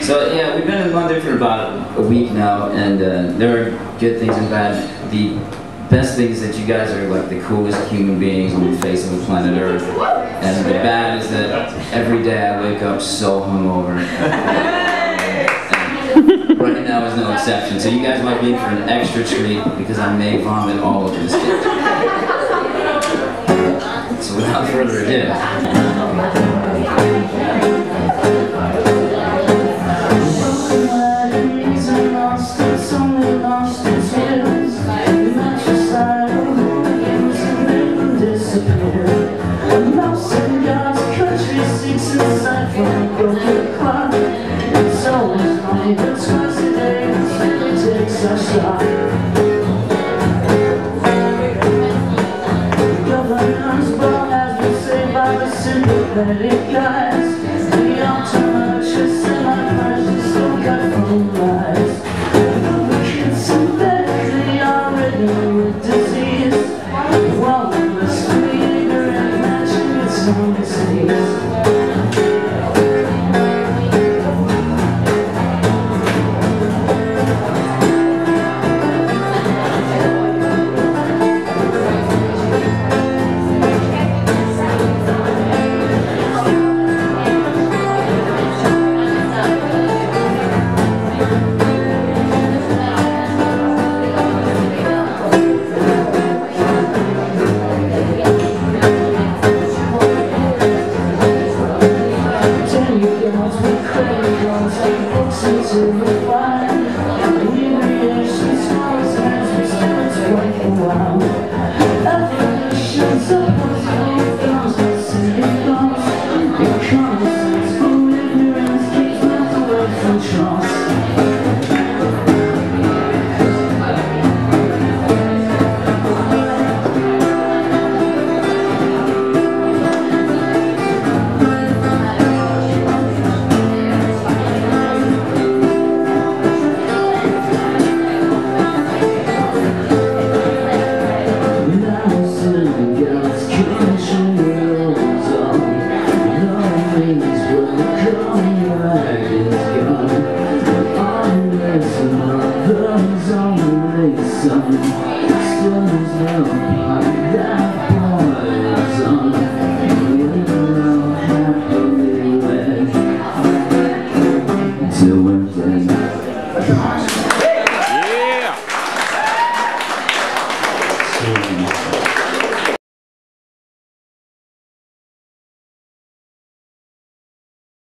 So yeah, we've been in London for about a week now, and there are good things and bad. The best thing is that you guys are like the coolest human beings on the face of the planet Earth. And the bad is that every day I wake up so hungover. Right now is no exception. So you guys might be in for an extra treat because I may vomit all over the stage. So without further ado. Matricidal, hooligans and ridden disappear. Demigods, country sinks inside from a broken clock. It's always money, but twice a day it takes a shot. The government's ball has been saved by the sympathetic guys. The optometrist and my friends still got from lies. Lubricants synthetically are ridden with disease. While the blissfully ignorant matching its own disease. Demigods with credit cards and books into the fire. Inebriation swallows hands with spirits quite a while. Affirmations opposable films with symptoms. Economists who ignorance keeps them away from troughs. Some